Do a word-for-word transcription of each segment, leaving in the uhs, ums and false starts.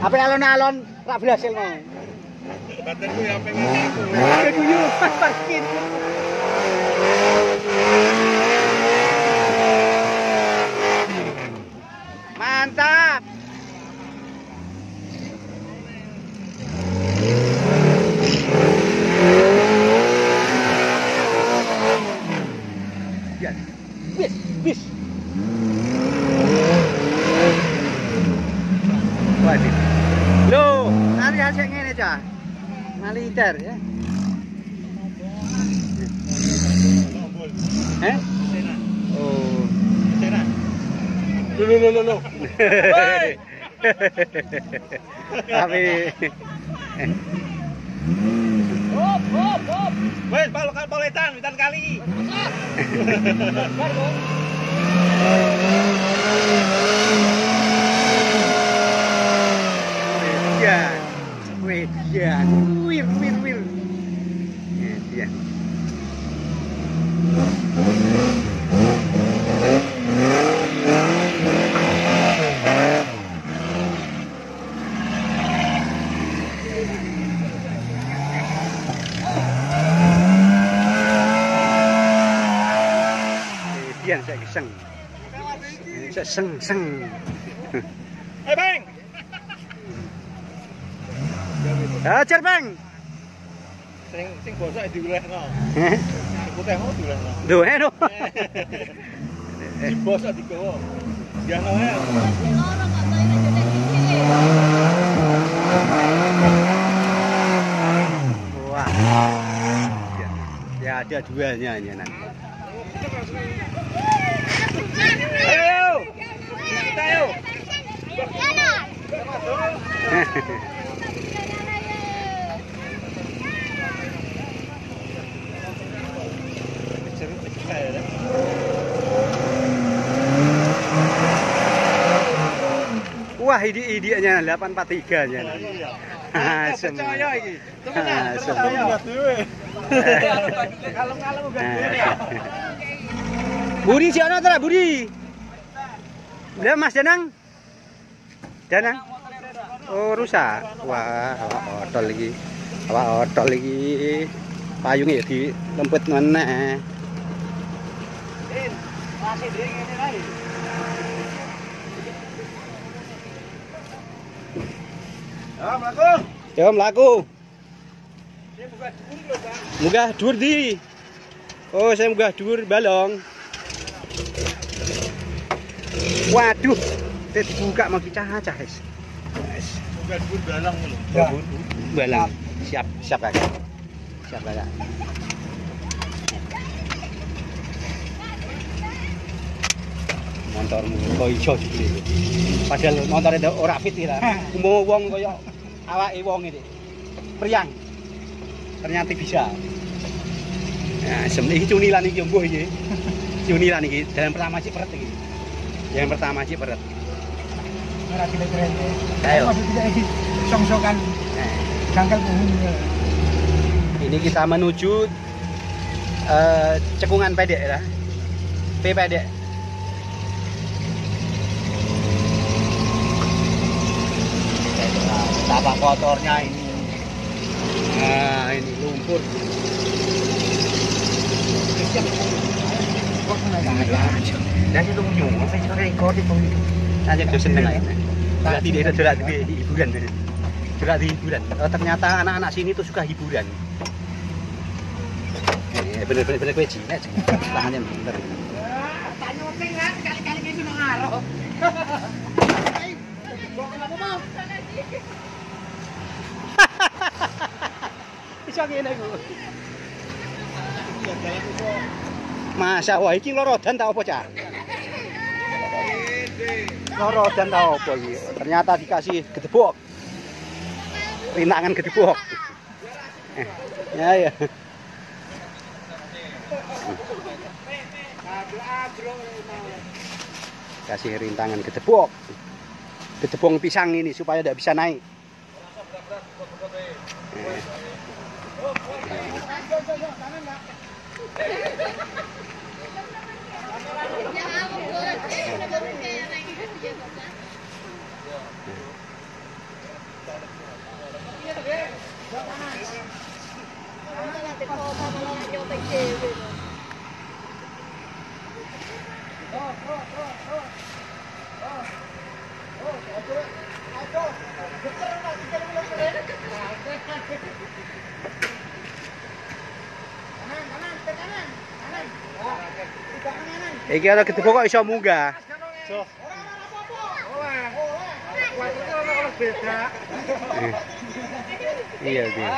Apa alon-alon rak berhasil mau. Baterku ya pengen aku. Keguyu parkir. Mantap. Ya. Bis, bis. Waduh. Loh, tadi hasil ngene cah. Maliter ya. Eh? Oh. Senan. Lo lo lo lo. Hei. Tapi Hop hop hop. Wes bal poletan, witan kali. ya. Wedian, wir wir wir. Wedian. Wedian saya geseng. Saya seng seng. Hei Bang. Ajar Bang. Sing sing bosok diulehno. Heh. Putih mau diulehno. Duh, eno. Sing bosok digowo. Diano ae. Wah. Ya ada duanya nanti. Ayo. Kita ayo. Wah, ini idenya delapan empat tiga nya. Asem. Percaya iki. Asem. Kalem-kalem uga dhewe. Budi si ana ta, Budi? Lah Mas Danang. Danang. Oh, rusak. Wah, awak odol iki. Awak odol iki. Payunge di lempet meneh. Din, masih dhewe ngene ae. Ya, mlaku. Ya, mlaku. Saya buka dhuwur lho, Bang. Munggah dhuwur di. Oh, saya munggah dhuwur balong. Waduh, tet buka mau dicacah, guys. Buka dhuwur balong lho. Balang. Siap, siap Kak. Siap Kak. Motormu kok iso iki. Padahal motor itu ora fit iki lah. Umum wong kaya awake wong iki. Priang. Ternyata bisa. Nah, sebenarnya iki cunilan iki mbuh iki. Cunilan iki dalam pertama sih peret iki. Yang pertama sih peret. Ora kira-kira. Ayo. Maksudnya iki song-songan jangkal punggung. Ini kita menuju uh, cekungan pedek ya. P pedek. Betapa kotornya ini. Nah, ini lumpur. Nah, itu nyung, saya juga rekor itu. Aja itu seneng aja. Berarti dia sudah di hiburan. Sudah di hiburan. Oh, ternyata anak-anak sini tuh suka hiburan. Eh, bener-bener bener kue Cina, tangannya bener. Tanya penting kan, kali-kali kayak cuma ngaruh. Bisa ngene iku. Masa wah iki lorodan ta apa, Cak? Lorodan ta apa iki? Ternyata dikasih gedebok. Rintangan gedebok. Eh, ya ya. Kasih rintangan gedebok. Gedebong pisang ini supaya tidak bisa naik. Eh. Iki ana gede kok iso munggah. Iya, iya.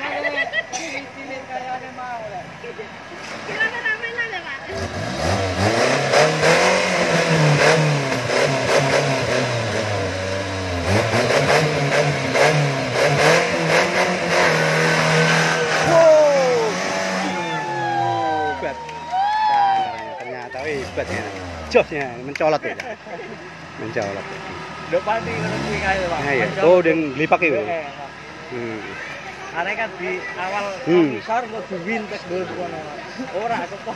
Hebatnya, josnya mencolot ya, mencolot. Udah pasti kalau kuwi kae, Pak. Nah, ya. Oh, dan glipak itu. Hmm. Arek kan di awal Hmm. komisar kok diwintes dulu kono. Ora kok.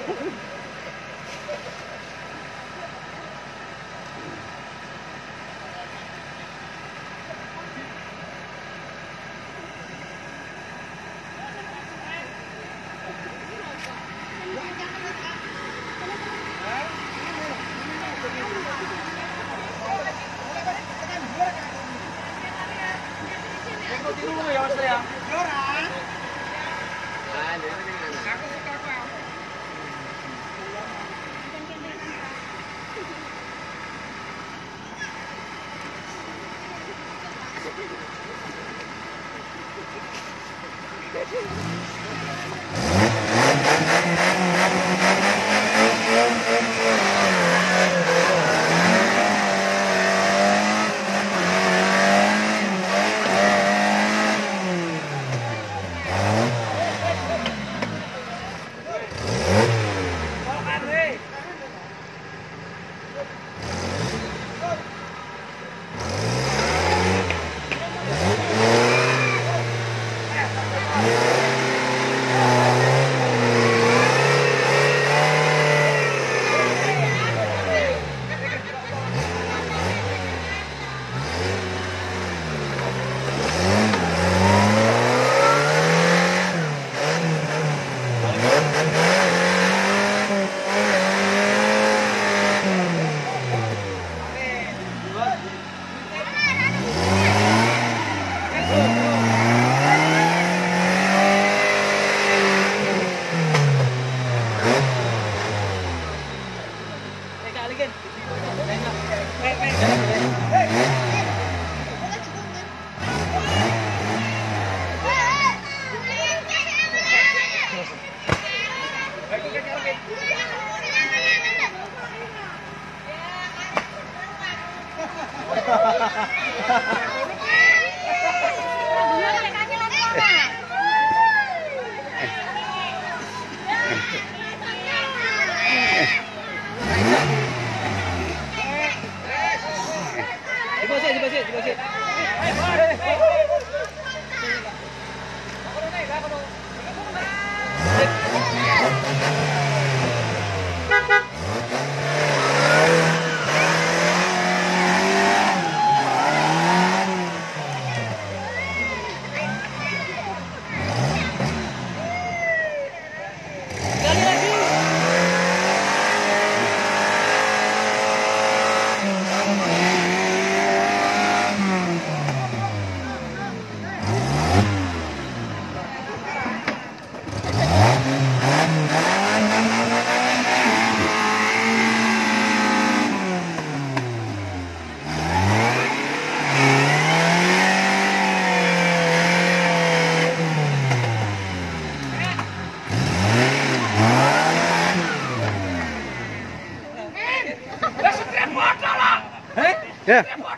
Ya.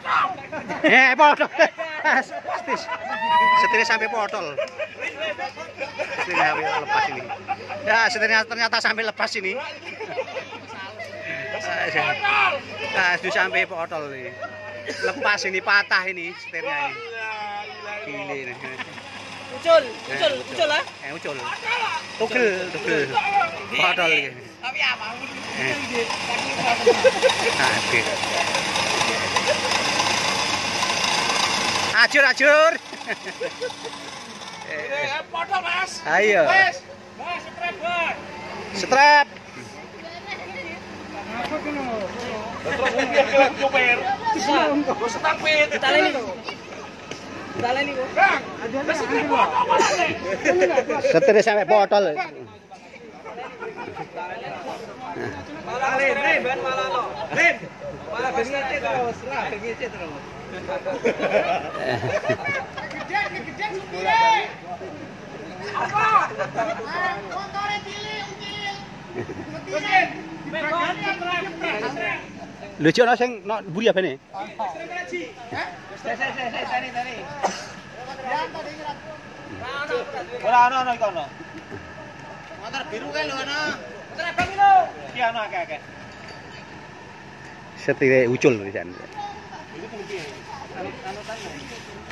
Eh, potol. Stis. Setirnya sampai potol. Setirnya lepas ini. Ya, setirnya ternyata sampai lepas ini. Nah, itu sampai potol nih. Lepas ini, patah ini setirnya ini. Gile ini. Ucul, ucul, ucul lah. Eh, ucul. Tugel, tugel. Potol ini. Tapi apa? Aduh. Ajur, ajur. Eh, potong Mas. Ayo. Mas, Mas, strap, Mas. Strap. Terus dia bilang supir. Terus stampit. Ditaleni kok. Ditaleni kok. Setirnya sampai botol. Malah Rin, Rin, ben malah lo. Rin. Malah ben ngece terus, lah ben ngece terus. Gede, gede supire. Apa? Motornya cilik, ucil. Mesin. Lucu ana sing nok mburi abane. Ora ana ana iku ana. Motor biru kae lho ana. Motor abang lho. Ki ana akeh-akeh. Setire ucul di sana. Itu pun piye? Anu anu